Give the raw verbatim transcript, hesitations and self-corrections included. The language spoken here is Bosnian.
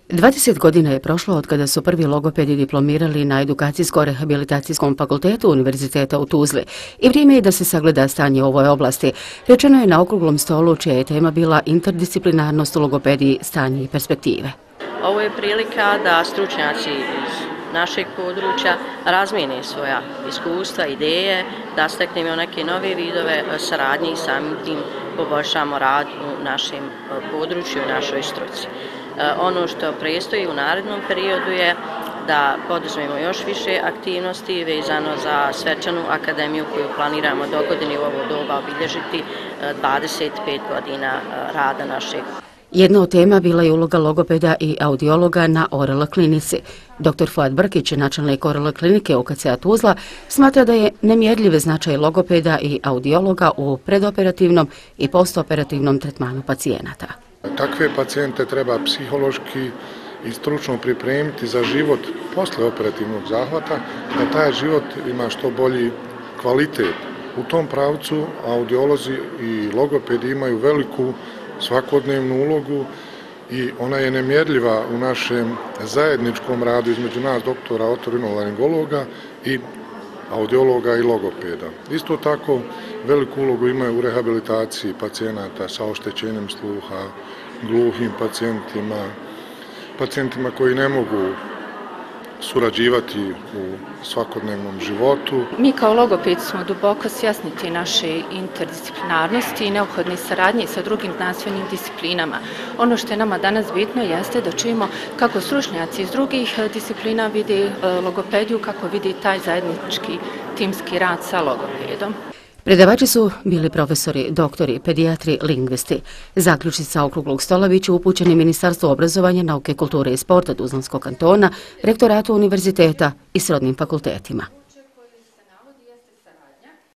dvadeset godina je prošlo od kada su prvi logopedi diplomirali na Edukacijsko-rehabilitacijskom fakultetu Univerziteta u Tuzli i vrijeme je da se sagleda stanje u ovoj oblasti. Rečeno je na okruglom stolu čija je tema bila interdisciplinarnost u logopediji, stanje i perspektive. Ovo je prilika da stručnjaci iz našeg područja razmijene svoja iskustva, ideje, da steknemo neke nove vidove saradnje i samim tim poboljšamo rad u našem području, u našoj struci. Ono što predstoji u narednom periodu je da poduzmemo još više aktivnosti vezano za svečanu akademiju koju planiramo dogodine u ovo doba obilježiti dvadeset pet godina rada našeg. Jedna od tema bila je uloga logopeda i audiologa na Oral klinici. doktor Fuad Brkić, načelnik Oral klinike U K C-a Tuzla, smatra da je nemjerljiv značaj logopeda i audiologa u predoperativnom i postoperativnom tretmanu pacijenata. Takve pacijente treba psihološki i stručno pripremiti za život posle operativnog zahvata, da taj život ima što bolji kvalitet. U tom pravcu audiolozi i logopedi imaju veliku svakodnevnu ulogu i ona je nemjerljiva u našem zajedničkom radu između nas doktora otorinolaringologa i audiologa i logopeda. Isto tako veliku ulogu imaju u rehabilitaciji pacijenata sa oštećenjem sluha, gluhim pacijentima, pacijentima koji ne mogu surađivati u svakodnevnom životu. Mi kao logopedi smo duboko svjesni te naše interdisciplinarnosti i neophodne saradnje sa drugim znanstvenim disciplinama. Ono što je nama danas bitno jeste da čujemo kako stručnjaci iz drugih disciplina vide logopediju, kako vide taj zajednički timski rad sa logopedom. Predavači su bili profesori, doktori, pedijatri, lingvisti. Zaključci okruglog stola biće upućeni Ministarstvu obrazovanja, nauke, kulture i sporta Tuzlanskog kantona, rektoratu univerziteta i srodnim fakultetima.